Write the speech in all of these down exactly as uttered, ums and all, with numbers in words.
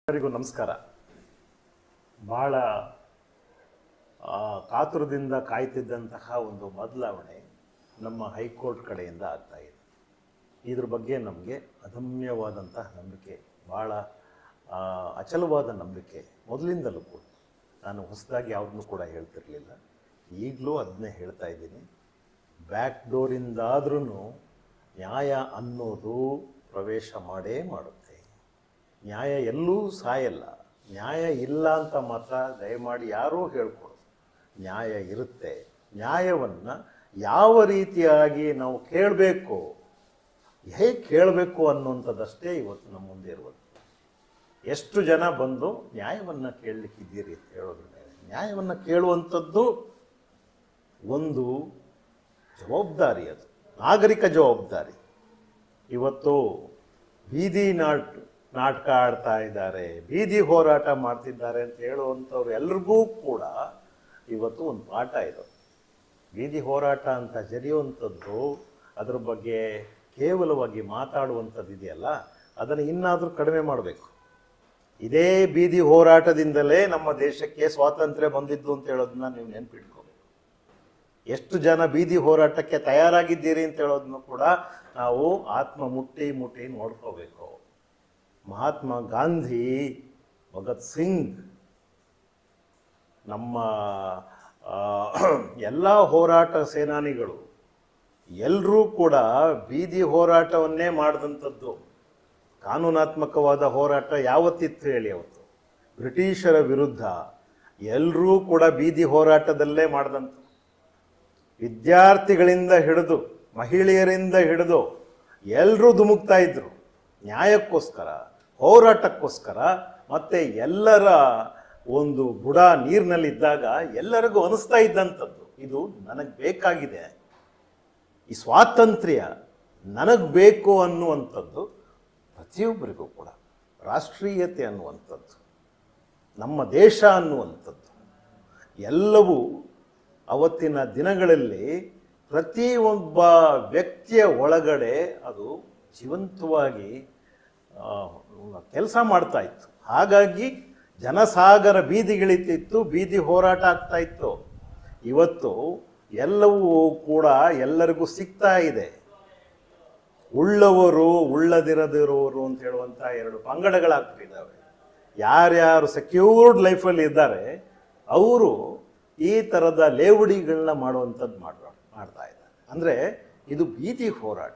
ಎಲ್ಲರಿಗೂ ನಮಸ್ಕಾರ. ಭಾಳ ಕಾತುರದಿಂದ ಕಾಯ್ತಿದ್ದಂತಹ ಒಂದು ಬದಲಾವಣೆ ನಮ್ಮ ಹೈಕೋರ್ಟ್ ಕಡೆಯಿಂದ ಆಗ್ತಾ ಇದೆ. ಇದ್ರ ಬಗ್ಗೆ ನಮಗೆ ಅದಮ್ಯವಾದಂತಹ ನಂಬಿಕೆ, ಭಾಳ ಅಚಲವಾದ ನಂಬಿಕೆ ಮೊದಲಿಂದಲೂ ಕೂಡ. ನಾನು ಹೊಸದಾಗಿ ಯಾವುದನ್ನು ಕೂಡ ಹೇಳ್ತಿರಲಿಲ್ಲ, ಈಗಲೂ ಅದನ್ನೇ ಹೇಳ್ತಾ ಇದ್ದೀನಿ. ಬ್ಯಾಕ್ ಡೋರಿಂದಾದ್ರೂ ನ್ಯಾಯ ಅನ್ನೋದು ಪ್ರವೇಶ ಮಾಡೇ ಮಾಡುತ್ತೆ. ನ್ಯಾಯ ಎಲ್ಲೂ ಸಾಯಲ್ಲ. ನ್ಯಾಯ ಇಲ್ಲ ಅಂತ ಮಾತ್ರ ದಯಮಾಡಿ ಯಾರೂ ಹೇಳ್ಕೊಡೋದು. ನ್ಯಾಯ ಇರುತ್ತೆ. ನ್ಯಾಯವನ್ನು ಯಾವ ರೀತಿಯಾಗಿ ನಾವು ಕೇಳಬೇಕು, ಹೇಗೆ ಕೇಳಬೇಕು ಅನ್ನುವಂಥದ್ದಷ್ಟೇ ಇವತ್ತು ನಮ್ಮ ಮುಂದೆ ಇರುವುದು. ಎಷ್ಟು ಜನ ಬಂದು ನ್ಯಾಯವನ್ನು ಕೇಳಲಿಕ್ಕಿದ್ದೀರಿ ಅಂತ ಹೇಳೋದ್ರ ಮೇಲೆ, ನ್ಯಾಯವನ್ನು ಕೇಳುವಂಥದ್ದು ಒಂದು ಜವಾಬ್ದಾರಿ, ಅದು ನಾಗರಿಕ ಜವಾಬ್ದಾರಿ. ಇವತ್ತು ಬೀದಿ ನಾಟ್ ನಾಟಕ ಆಡ್ತಾ ಇದ್ದಾರೆ, ಬೀದಿ ಹೋರಾಟ ಮಾಡ್ತಿದ್ದಾರೆ ಅಂತ ಹೇಳುವಂಥವ್ರು ಎಲ್ರಿಗೂ ಕೂಡ ಇವತ್ತು ಒಂದು ಪಾಠ ಇರೋದು. ಬೀದಿ ಹೋರಾಟ ಅಂತ ಜರಿಯುವಂಥದ್ದು, ಅದ್ರ ಬಗ್ಗೆ ಕೇವಲವಾಗಿ ಮಾತಾಡುವಂಥದ್ದು ಇದೆಯಲ್ಲ, ಅದನ್ನು ಇನ್ನಾದರೂ ಕಡಿಮೆ ಮಾಡಬೇಕು. ಇದೇ ಬೀದಿ ಹೋರಾಟದಿಂದಲೇ ನಮ್ಮ ದೇಶಕ್ಕೆ ಸ್ವಾತಂತ್ರ್ಯ ಬಂದಿದ್ದು ಅಂತ ಹೇಳೋದನ್ನ ನೀವು ನೆನ್ಪಿಟ್ಕೋಬೇಕು. ಎಷ್ಟು ಜನ ಬೀದಿ ಹೋರಾಟಕ್ಕೆ ತಯಾರಾಗಿದ್ದೀರಿ ಅಂತ ಹೇಳೋದನ್ನು ಕೂಡ ನಾವು ಆತ್ಮ ಮುಟ್ಟಿ ಮುಟ್ಟಿ ನೋಡ್ಕೋಬೇಕು. ಮಹಾತ್ಮ ಗಾಂಧಿ, ಭಗತ್ ಸಿಂಗ್, ನಮ್ಮ ಎಲ್ಲ ಹೋರಾಟ ಸೇನಾನಿಗಳು ಎಲ್ಲರೂ ಕೂಡ ಬೀದಿ ಹೋರಾಟವನ್ನೇ ಮಾಡಿದಂಥದ್ದು. ಕಾನೂನಾತ್ಮಕವಾದ ಹೋರಾಟ ಯಾವತ್ತಿತ್ತು ಹೇಳಿ? ಅವತ್ತು ಬ್ರಿಟಿಷರ ವಿರುದ್ಧ ಎಲ್ಲರೂ ಕೂಡ ಬೀದಿ ಹೋರಾಟದಲ್ಲೇ ಮಾಡಿದಂಥ, ವಿದ್ಯಾರ್ಥಿಗಳಿಂದ ಹಿಡಿದು ಮಹಿಳೆಯರಿಂದ ಹಿಡಿದು ಎಲ್ಲರೂ ಧುಮುಕ್ತಾ ಇದ್ರು ನ್ಯಾಯಕ್ಕೋಸ್ಕರ, ಹೋರಾಟಕ್ಕೋಸ್ಕರ. ಮತ್ತು ಎಲ್ಲರ ಒಂದು ಬುಡ ನೀರಿನಲ್ಲಿದ್ದಾಗ ಎಲ್ಲರಿಗೂ ಅನಿಸ್ತಾ ಇದ್ದಂಥದ್ದು, ಇದು ನನಗೆ ಬೇಕಾಗಿದೆ, ಈ ಸ್ವಾತಂತ್ರ್ಯ ನನಗೆ ಬೇಕು ಅನ್ನುವಂಥದ್ದು ಪ್ರತಿಯೊಬ್ಬರಿಗೂ ಕೂಡ. ರಾಷ್ಟ್ರೀಯತೆ ಅನ್ನುವಂಥದ್ದು, ನಮ್ಮ ದೇಶ ಅನ್ನುವಂಥದ್ದು ಎಲ್ಲವೂ ಅವತ್ತಿನ ದಿನಗಳಲ್ಲಿ ಪ್ರತಿಯೊಬ್ಬ ವ್ಯಕ್ತಿಯ ಒಳಗಡೆ ಅದು ಜೀವಂತವಾಗಿ ಕೆಲಸ ಮಾಡ್ತಾ ಇತ್ತು. ಹಾಗಾಗಿ ಜನಸಾಗರ ಬೀದಿಗಿಳಿತಿತ್ತು, ಬೀದಿ ಹೋರಾಟ ಆಗ್ತಾ ಇತ್ತು. ಇವತ್ತು ಎಲ್ಲವೂ ಕೂಡ ಎಲ್ಲರಿಗೂ ಸಿಗ್ತಾ ಇದೆ. ಉಳ್ಳವರು ಉಳ್ಳದಿರದಿರೋರು ಅಂತ ಹೇಳುವಂಥ ಎರಡು ಪಂಗಡಗಳಾಗ್ತಿದ್ದಾವೆ. ಯಾರ್ಯಾರು ಸೆಕ್ಯೂರ್ಡ್ ಲೈಫಲ್ಲಿ ಇದ್ದಾರೆ ಅವರು ಈ ಥರದ ಲೇವಡಿಗಳನ್ನ ಮಾಡುವಂಥದ್ದು ಮಾಡ ಮಾಡ್ತಾ ಇದ್ದಾರೆ. ಅಂದರೆ ಇದು ಬೀದಿ ಹೋರಾಟ.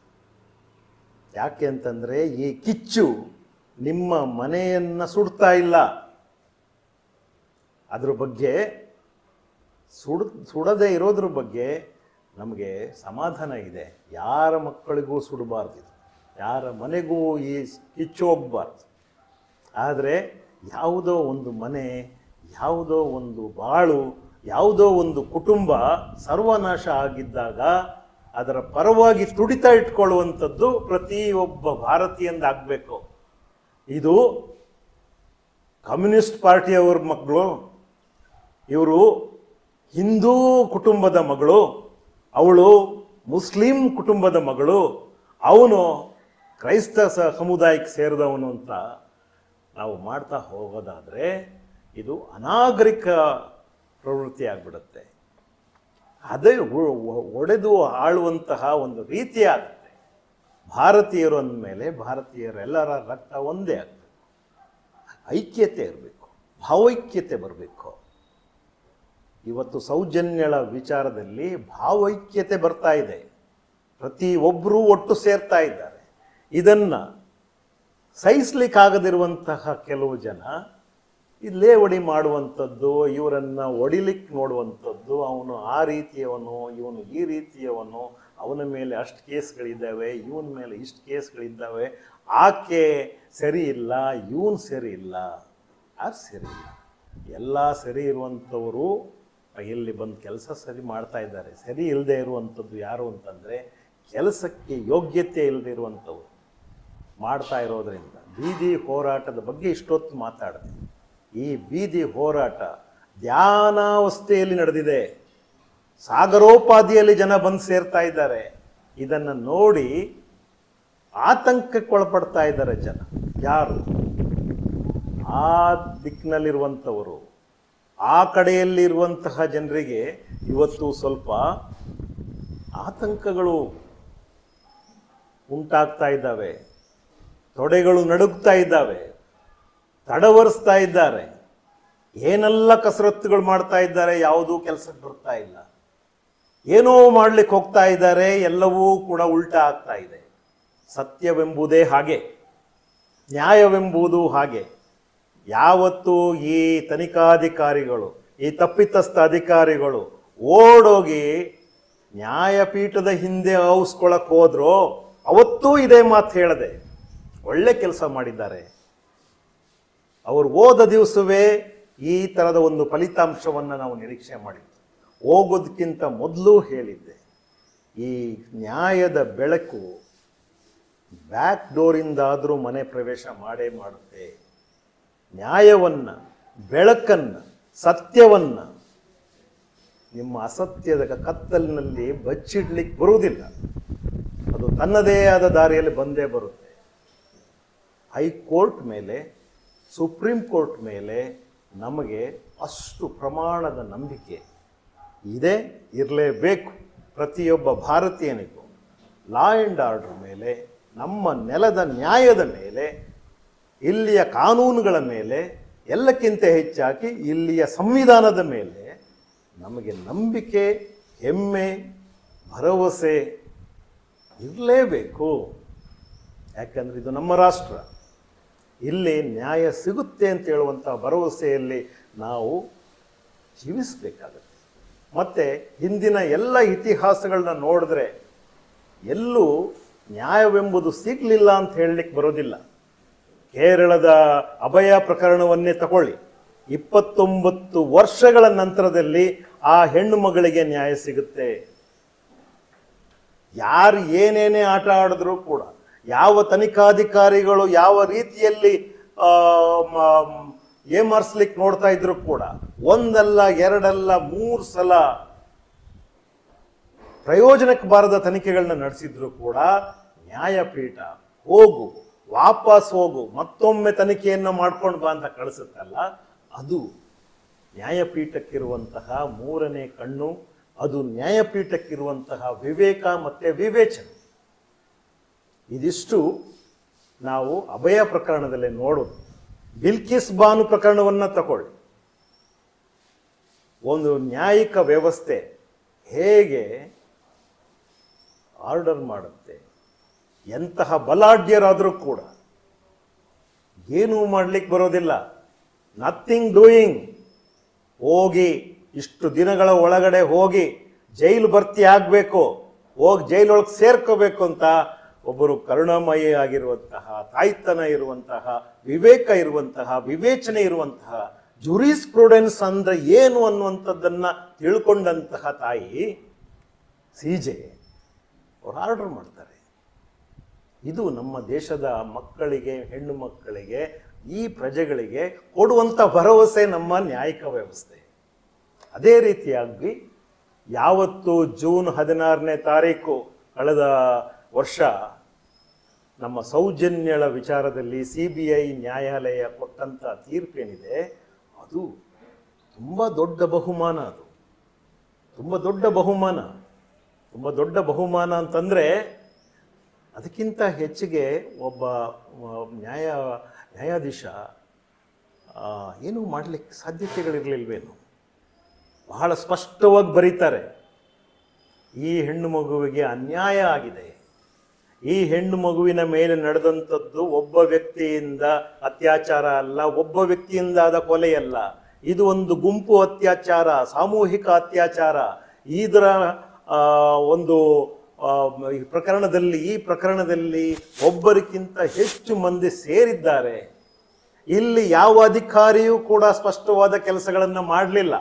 ಯಾಕೆ ಅಂತಂದರೆ ಈ ಕಿಚ್ಚು ನಿಮ್ಮ ಮನೆಯನ್ನು ಸುಡ್ತಾ ಇಲ್ಲ. ಅದ್ರ ಬಗ್ಗೆ ಸುಡ್ ಸುಡದೇ ಇರೋದ್ರ ಬಗ್ಗೆ ನಮಗೆ ಸಮಾಧಾನ ಇದೆ. ಯಾರ ಮಕ್ಕಳಿಗೂ ಸುಡಬಾರ್ದು, ಯಾರ ಮನೆಗೂ ಈ ಕಿಚ್ಚು ಹೋಗಬಾರ್ದು. ಆದರೆ ಯಾವುದೋ ಒಂದು ಮನೆ, ಯಾವುದೋ ಒಂದು ಬಾಳು, ಯಾವುದೋ ಒಂದು ಕುಟುಂಬ ಸರ್ವನಾಶ ಆಗಿದ್ದಾಗ ಅದರ ಪರವಾಗಿ ತುಡಿತಾ ಇಟ್ಕೊಳ್ಳುವಂಥದ್ದು ಪ್ರತಿಯೊಬ್ಬ ಭಾರತೀಯಂದಾಗಬೇಕು. ಇದು ಕಮ್ಯುನಿಸ್ಟ್ ಪಾರ್ಟಿಯವ್ರ ಮಕ್ಕಳು, ಇವರು ಹಿಂದೂ ಕುಟುಂಬದ ಮಗಳು, ಅವಳು ಮುಸ್ಲಿಂ ಕುಟುಂಬದ ಮಗಳು, ಅವನು ಕ್ರೈಸ್ತ ಸಮುದಾಯಕ್ಕೆ ಸೇರಿದವನು ಅಂತ ನಾವು ಮಾಡ್ತಾ ಹೋಗೋದಾದರೆ ಇದು ಅನಾಗರಿಕ ಪ್ರವೃತ್ತಿ ಆಗಿಬಿಡುತ್ತೆ. ಅದೇ ಒಡೆದು ಆಳುವಂತಹ ಒಂದು ರೀತಿ ಆಗುತ್ತೆ. ಭಾರತೀಯರು ಅಂದಮೇಲೆ ಭಾರತೀಯರೆಲ್ಲರ ರಕ್ತ ಒಂದೇ ಆಗಬೇಕು, ಐಕ್ಯತೆ ಇರಬೇಕು, ಭಾವೈಕ್ಯತೆ ಬರಬೇಕು. ಇವತ್ತು ಸೌಜನ್ಯಳ ವಿಚಾರದಲ್ಲಿ ಭಾವೈಕ್ಯತೆ ಬರ್ತಾ ಇದೆ, ಪ್ರತಿಯೊಬ್ಬರೂ ಒಟ್ಟು ಸೇರ್ತಾ ಇದ್ದಾರೆ. ಇದನ್ನು ಸಹಿಸ್ಲಿಕ್ಕಾಗದಿರುವಂತಹ ಕೆಲವು ಜನ ಲೇವಡಿ ಮಾಡುವಂಥದ್ದು, ಇವರನ್ನು ಒಡಿಲಿಕ್ಕೆ ನೋಡುವಂಥದ್ದು, ಅವನು ಆ ರೀತಿಯವನು, ಇವನು ಈ ರೀತಿಯವನು, ಅವನ ಮೇಲೆ ಅಷ್ಟು ಕೇಸ್ಗಳಿದ್ದಾವೆ, ಇವನ ಮೇಲೆ ಇಷ್ಟು ಕೇಸ್ಗಳಿದ್ದಾವೆ, ಆಕೆ ಸರಿ ಇಲ್ಲ, ಇವನು ಸರಿ ಇಲ್ಲ, ಅದು ಸರಿ ಇಲ್ಲ. ಎಲ್ಲ ಸರಿ ಇರುವಂಥವರು ಇಲ್ಲಿ ಬಂದು ಕೆಲಸ ಸರಿ ಮಾಡ್ತಾ ಇದ್ದಾರೆ. ಸರಿ ಇಲ್ಲದೆ ಇರುವಂಥದ್ದು ಯಾರು ಅಂತಂದರೆ ಕೆಲಸಕ್ಕೆ ಯೋಗ್ಯತೆ ಇಲ್ಲದೆ ಇರುವಂಥವ್ರು ಮಾಡ್ತಾ ಇರೋದರಿಂದ. ಬೀದಿ ಹೋರಾಟದ ಬಗ್ಗೆ ಇಷ್ಟೊತ್ತು ಮಾತಾಡಿದೆ. ಈ ಬೀದಿ ಹೋರಾಟ ಧ್ಯಾನಾವಸ್ಥೆಯಲ್ಲಿ ನಡೆದಿದೆ. ಸಾಗರೋಪಾದಿಯಲ್ಲಿ ಜನ ಬಂದು ಸೇರ್ತಾ ಇದ್ದಾರೆ. ಇದನ್ನು ನೋಡಿ ಆತಂಕಕ್ಕೊಳಪಡ್ತಾ ಇದ್ದಾರೆ ಜನ. ಯಾರು ಆ ದಿಕ್ಕಿನಲ್ಲಿರುವಂಥವರು, ಆ ಕಡೆಯಲ್ಲಿರುವಂತಹ ಜನರಿಗೆ ಇವತ್ತು ಸ್ವಲ್ಪ ಆತಂಕಗಳು ಉಂಟಾಗ್ತಾ ಇದ್ದಾವೆ, ತೊಡೆಗಳು ನಡುಗ್ತಾ ಇದ್ದಾವೆ, ತಡವರಿಸ್ತಾ ಇದ್ದಾರೆ. ಏನೆಲ್ಲ ಕಸರತ್ತುಗಳು ಮಾಡ್ತಾ ಇದ್ದಾರೆ, ಯಾವುದೂ ಕೆಲಸಕ್ಕೆ ಬರ್ತಾ ಇಲ್ಲ. ಏನೋ ಮಾಡಲಿಕ್ಕೆ ಹೋಗ್ತಾ ಇದ್ದಾರೆ, ಎಲ್ಲವೂ ಕೂಡ ಉಲ್ಟಾ ಆಗ್ತಾ ಇದೆ. ಸತ್ಯವೆಂಬುದೇ ಹಾಗೆ, ನ್ಯಾಯವೆಂಬುದು ಹಾಗೆ. ಯಾವತ್ತು ಈ ತನಿಖಾಧಿಕಾರಿಗಳು, ಈ ತಪ್ಪಿತಸ್ಥ ಅಧಿಕಾರಿಗಳು ಓಡೋಗಿ ನ್ಯಾಯಪೀಠದ ಹಿಂದೆ ಔಸ್ಕೊಳಕ್ಕೆ ಹೋದ್ರೋ ಅವತ್ತೂ ಇದೇ ಮಾತು ಹೇಳದೆ ಒಳ್ಳೆ ಕೆಲಸ ಮಾಡಿದ್ದಾರೆ. ಅವರು ಹೋದ ದಿವಸವೇ ಈ ಥರದ ಒಂದು ಫಲಿತಾಂಶವನ್ನು ನಾವು ನಿರೀಕ್ಷೆ ಮಾಡಿದ್ವಿ. ಹೋಗೋದಕ್ಕಿಂತ ಮೊದಲು ಹೇಳಿದ್ದೆ, ಈ ನ್ಯಾಯದ ಬೆಳಕು ಬ್ಯಾಕ್ ಡೋರಿಂದಾದರೂ ಮನೆ ಪ್ರವೇಶ ಮಾಡೇ ಮಾಡುತ್ತೆ. ನ್ಯಾಯವನ್ನು, ಬೆಳಕನ್ನು, ಸತ್ಯವನ್ನು ನಿಮ್ಮ ಅಸತ್ಯದ ಕತ್ತಲಿನಲ್ಲಿ ಬಚ್ಚಿಡ್ಲಿಕ್ಕೆ ಬರುವುದಿಲ್ಲ. ಅದು ತನ್ನದೇ ಆದ ದಾರಿಯಲ್ಲಿ ಬಂದೇ ಬರುತ್ತೆ. ಹೈಕೋರ್ಟ್ ಮೇಲೆ, ಸುಪ್ರೀಂ ಕೋರ್ಟ್ ಮೇಲೆ ನಮಗೆ ಅಷ್ಟು ಪ್ರಮಾಣದ ನಂಬಿಕೆ ಇದೆ, ಇರಲೇಬೇಕು. ಪ್ರತಿಯೊಬ್ಬ ಭಾರತೀಯನಿಗೂ ಲಾ ಆ್ಯಂಡ್ ಆರ್ಡರ್ ಮೇಲೆ, ನಮ್ಮ ನೆಲದ ನ್ಯಾಯದ ಮೇಲೆ, ಇಲ್ಲಿಯ ಕಾನೂನುಗಳ ಮೇಲೆ, ಎಲ್ಲಕ್ಕಿಂತ ಹೆಚ್ಚಾಗಿ ಇಲ್ಲಿಯ ಸಂವಿಧಾನದ ಮೇಲೆ ನಮಗೆ ನಂಬಿಕೆ, ಹೆಮ್ಮೆ, ಭರವಸೆ ಇರಲೇಬೇಕು. ಯಾಕಂದರೆ ಇದು ನಮ್ಮ ರಾಷ್ಟ್ರ. ಇಲ್ಲಿ ನ್ಯಾಯ ಸಿಗುತ್ತೆ ಅಂತ ಹೇಳುವಂಥ ಭರವಸೆಯಲ್ಲಿ ನಾವು ಜೀವಿಸಬೇಕಾಗುತ್ತೆ. ಮತ್ತು ಹಿಂದಿನ ಎಲ್ಲ ಇತಿಹಾಸಗಳನ್ನ ನೋಡಿದ್ರೆ ಎಲ್ಲೂ ನ್ಯಾಯವೆಂಬುದು ಸಿಗಲಿಲ್ಲ ಅಂತ ಹೇಳಲಿಕ್ಕೆ ಬರೋದಿಲ್ಲ. ಕೇರಳದ ಅಭಯ ಪ್ರಕರಣವನ್ನೇ ತಗೊಳ್ಳಿ. ಇಪ್ಪತ್ತೊಂಬತ್ತು ವರ್ಷಗಳ ನಂತರದಲ್ಲಿ ಆ ಹೆಣ್ಣು ಮಗಳಿಗೆ ನ್ಯಾಯ ಸಿಗುತ್ತೆ. ಯಾರು ಏನೇನೇ ಆಟ ಆಡಿದ್ರೂ ಕೂಡ, ಯಾವ ತನಿಖಾಧಿಕಾರಿಗಳು ಯಾವ ರೀತಿಯಲ್ಲಿ ಏಮಾರಿಸ್ಲಿಕ್ಕೆ ನೋಡ್ತಾ ಇದ್ರು ಕೂಡ, ಒಂದಲ್ಲ ಎರಡಲ್ಲ ಮೂರು ಸಲ ಪ್ರಯೋಜನಕ್ಕೆ ಬಾರದ ತನಿಖೆಗಳನ್ನ ನಡೆಸಿದ್ರು ಕೂಡ ನ್ಯಾಯಪೀಠ ಹೋಗು, ವಾಪಸ್ ಹೋಗು, ಮತ್ತೊಮ್ಮೆ ತನಿಖೆಯನ್ನು ಮಾಡ್ಕೊಂಡು ಬಾ ಅಂತ ಕಳಿಸುತ್ತಲ್ಲ, ಅದು ನ್ಯಾಯಪೀಠಕ್ಕಿರುವಂತಹ ಮೂರನೇ ಕಣ್ಣು. ಅದು ನ್ಯಾಯಪೀಠಕ್ಕಿರುವಂತಹ ವಿವೇಕ ಮತ್ತು ವಿವೇಚನೆ. ಇದಿಷ್ಟು ನಾವು ಅಭಯ ಪ್ರಕರಣದಲ್ಲಿ ನೋಡೋದು. ಬಿಲ್ಕಿಸ್ ಬಾನು ಪ್ರಕರಣವನ್ನು ತಗೊಳ್ಳಿ. ಒಂದು ನ್ಯಾಯಿಕ ವ್ಯವಸ್ಥೆ ಹೇಗೆ ಆರ್ಡರ್ ಮಾಡುತ್ತೆ, ಎಂತಹ ಬಲಾಢ್ಯರಾದರೂ ಕೂಡ ಏನೂ ಮಾಡಲಿಕ್ಕೆ ಬರೋದಿಲ್ಲ. Nothing doing. ಹೋಗಿ ಇಷ್ಟು ದಿನಗಳ ಒಳಗಡೆ ಹೋಗಿ ಜೈಲು ಭರ್ತಿ ಆಗಬೇಕು, ಹೋಗಿ ಜೈಲೊಳಗೆ ಸೇರ್ಕೋಬೇಕು ಅಂತ ಒಬ್ಬರು ಕರುಣಾಮಯಿ ಆಗಿರುವಂತಹ, ತಾಯ್ತನ ಇರುವಂತಹ, ವಿವೇಕ ಇರುವಂತಹ, ವಿವೇಚನೆ ಇರುವಂತಹ, ಜೂರಿಸ್ಪ್ರುಡೆನ್ಸ್ ಅಂದರೆ ಏನು ಅನ್ನುವಂಥದ್ದನ್ನು ತಿಳ್ಕೊಂಡಂತಹ ತಾಯಿ ಸಿ ಜೆ ಅವ್ರು ಆರ್ಡರ್ ಮಾಡ್ತಾರೆ. ಇದು ನಮ್ಮ ದೇಶದ ಮಕ್ಕಳಿಗೆ, ಹೆಣ್ಣು ಮಕ್ಕಳಿಗೆ, ಈ ಪ್ರಜೆಗಳಿಗೆ ಕೊಡುವಂಥ ಭರವಸೆ ನಮ್ಮ ನ್ಯಾಯಿಕ ವ್ಯವಸ್ಥೆ. ಅದೇ ರೀತಿಯಾಗಿ ಯಾವತ್ತು ಜೂನ್ ಹದಿನಾರನೇ ತಾರೀಕು ಕಳೆದ ವರ್ಷ ನಮ್ಮ ಸೌಜನ್ಯಳ ವಿಚಾರದಲ್ಲಿ ಸಿ ಬಿ ಐ ನ್ಯಾಯಾಲಯ ಕೊಟ್ಟಂಥ ತೀರ್ಪೇನಿದೆ, ಅದು ತುಂಬ ದೊಡ್ಡ ಬಹುಮಾನ. ಅದು ತುಂಬ ದೊಡ್ಡ ಬಹುಮಾನ. ತುಂಬ ದೊಡ್ಡ ಬಹುಮಾನ ಅಂತಂದರೆ ಅದಕ್ಕಿಂತ ಹೆಚ್ಚಿಗೆ ಒಬ್ಬ ನ್ಯಾಯ ನ್ಯಾಯಾಧೀಶ ಏನೂ ಮಾಡಲಿಕ್ಕೆ ಸಾಧ್ಯತೆಗಳಿರಲಿಲ್ವೇನು. ಬಹಳ ಸ್ಪಷ್ಟವಾಗಿ ಬರೀತಾರೆ, ಈ ಹೆಣ್ಣು ಮಗುವಿಗೆ ಅನ್ಯಾಯ ಆಗಿದೆ. ಈ ಹೆಣ್ಣು ಮಗುವಿನ ಮೇಲೆ ನಡೆದಂಥದ್ದು ಒಬ್ಬ ವ್ಯಕ್ತಿಯಿಂದ ಅತ್ಯಾಚಾರ ಅಲ್ಲ, ಒಬ್ಬ ವ್ಯಕ್ತಿಯಿಂದ ಆದ ಕೊಲೆಯಲ್ಲ. ಇದು ಒಂದು ಗುಂಪು ಅತ್ಯಾಚಾರ, ಸಾಮೂಹಿಕ ಅತ್ಯಾಚಾರ. ಇದರ ಒಂದು ಈ ಪ್ರಕರಣದಲ್ಲಿ ಈ ಪ್ರಕರಣದಲ್ಲಿ ಒಬ್ಬರಿಗಿಂತ ಹೆಚ್ಚು ಮಂದಿ ಸೇರಿದ್ದಾರೆ. ಇಲ್ಲಿ ಯಾವ ಅಧಿಕಾರಿಯೂ ಕೂಡ ಸ್ಪಷ್ಟವಾದ ಕೆಲಸಗಳನ್ನು ಮಾಡಲಿಲ್ಲ.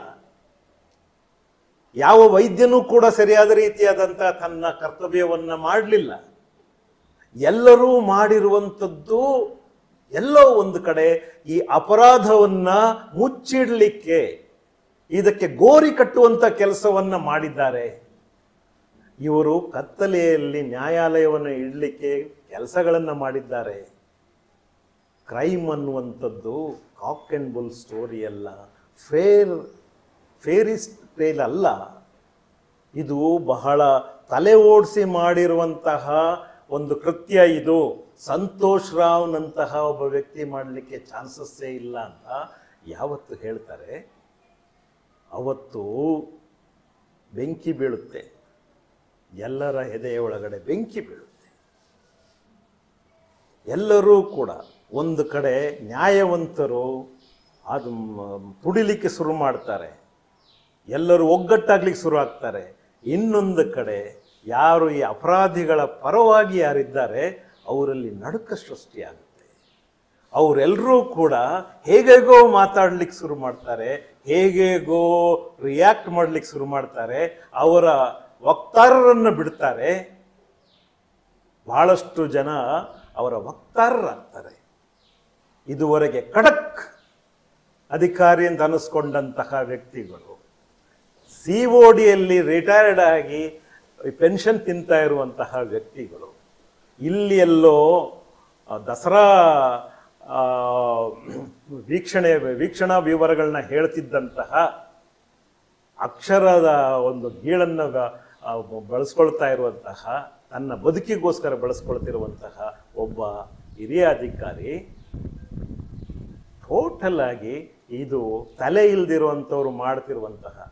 ಯಾವ ವೈದ್ಯನೂ ಕೂಡ ಸರಿಯಾದ ರೀತಿಯಾದಂಥ ತನ್ನ ಕರ್ತವ್ಯವನ್ನು ಮಾಡಲಿಲ್ಲ. ಎಲ್ಲರೂ ಮಾಡಿರುವಂಥದ್ದು ಎಲ್ಲೋ ಒಂದು ಕಡೆ ಈ ಅಪರಾಧವನ್ನು ಮುಚ್ಚಿಡಲಿಕ್ಕೆ, ಇದಕ್ಕೆ ಗೋರಿ ಕಟ್ಟುವಂಥ ಕೆಲಸವನ್ನು ಮಾಡಿದ್ದಾರೆ. ಇವರು ಕತ್ತಲೆಯಲ್ಲಿ ನ್ಯಾಯಾಲಯವನ್ನು ಇಡಲಿಕ್ಕೆ ಕೆಲಸಗಳನ್ನು ಮಾಡಿದ್ದಾರೆ. ಕ್ರೈಮ್ ಅನ್ನುವಂಥದ್ದು ಕಾಕ್ ಆ್ಯಂಡ್ ಬುಲ್ ಸ್ಟೋರಿ ಅಲ್ಲ, ಫೇರ್ ಫೇರಿಸ್ ಟೇಲ್ ಅಲ್ಲ. ಇದು ಬಹಳ ತಲೆ ಓಡಿಸಿ ಮಾಡಿರುವಂತಹ ಒಂದು ಕೃತ್ಯ. ಇದು ಸಂತೋಷ್ ರಾವ್ನಂತಹ ಒಬ್ಬ ವ್ಯಕ್ತಿ ಮಾಡಲಿಕ್ಕೆ ಚಾನ್ಸಸ್ಸೇ ಇಲ್ಲ ಅಂತ ಯಾವತ್ತು ಹೇಳ್ತಾರೆ ಅವತ್ತು ಬೆಂಕಿ ಬೀಳುತ್ತೆ, ಎಲ್ಲರ ಎದೆಯ ಒಳಗಡೆ ಬೆಂಕಿ ಬೀಳುತ್ತೆ. ಎಲ್ಲರೂ ಕೂಡ ಒಂದು ಕಡೆ ನ್ಯಾಯವಂತರು ಅದು ತುಡಿಲಿಕ್ಕೆ ಶುರು ಮಾಡ್ತಾರೆ, ಎಲ್ಲರೂ ಒಗ್ಗಟ್ಟಾಗ್ಲಿಕ್ಕೆ ಶುರು ಆಗ್ತಾರೆ. ಇನ್ನೊಂದು ಕಡೆ ಯಾರು ಈ ಅಪರಾಧಿಗಳ ಪರವಾಗಿ ಯಾರಿದ್ದಾರೆ ಅವರಲ್ಲಿ ನಡುಕ ಸೃಷ್ಟಿಯಾಗುತ್ತೆ. ಅವರೆಲ್ಲರೂ ಕೂಡ ಹೇಗೇಗೋ ಮಾತಾಡ್ಲಿಕ್ಕೆ ಶುರು ಮಾಡ್ತಾರೆ, ಹೇಗೇಗೋ ರಿಯಾಕ್ಟ್ ಮಾಡ್ಲಿಕ್ಕೆ ಶುರು ಮಾಡ್ತಾರೆ, ಅವರ ವಕ್ತಾರರನ್ನು ಬಿಡ್ತಾರೆ. ಬಹಳಷ್ಟು ಜನ ಅವರ ವಕ್ತಾರರಾಗ್ತಾರೆ. ಇದುವರೆಗೆ ಖಡಕ್ ಅಧಿಕಾರಿ ಅಂತ ಅನಿಸ್ಕೊಂಡಂತಹ ವ್ಯಕ್ತಿಗಳು ಸಿ ಒ ಡಿಯಲ್ಲಿ ರಿಟೈರ್ಡ್ ಆಗಿ ಪೆನ್ಷನ್ ತಿಂತಾ ಇರುವಂತಹ ವ್ಯಕ್ತಿಗಳು, ಇಲ್ಲಿ ಎಲ್ಲೋ ದಸರಾ ವೀಕ್ಷಣೆ ವೀಕ್ಷಣಾ ವಿವರಗಳನ್ನ ಹೇಳ್ತಿದ್ದಂತಹ ಅಕ್ಷರದ ಒಂದು ಗೀಳನ್ನು ಬಳಸ್ಕೊಳ್ತಾ ಇರುವಂತಹ, ತನ್ನ ಬದುಕಿಗೋಸ್ಕರ ಬಳಸ್ಕೊಳ್ತಿರುವಂತಹ ಒಬ್ಬ ಹಿರಿಯ ಅಧಿಕಾರಿ ಟೋಟಲ್ ಆಗಿ ಇದು ತಲೆ ಇಲ್ದಿರುವಂಥವ್ರು ಮಾಡ್ತಿರುವಂತಹ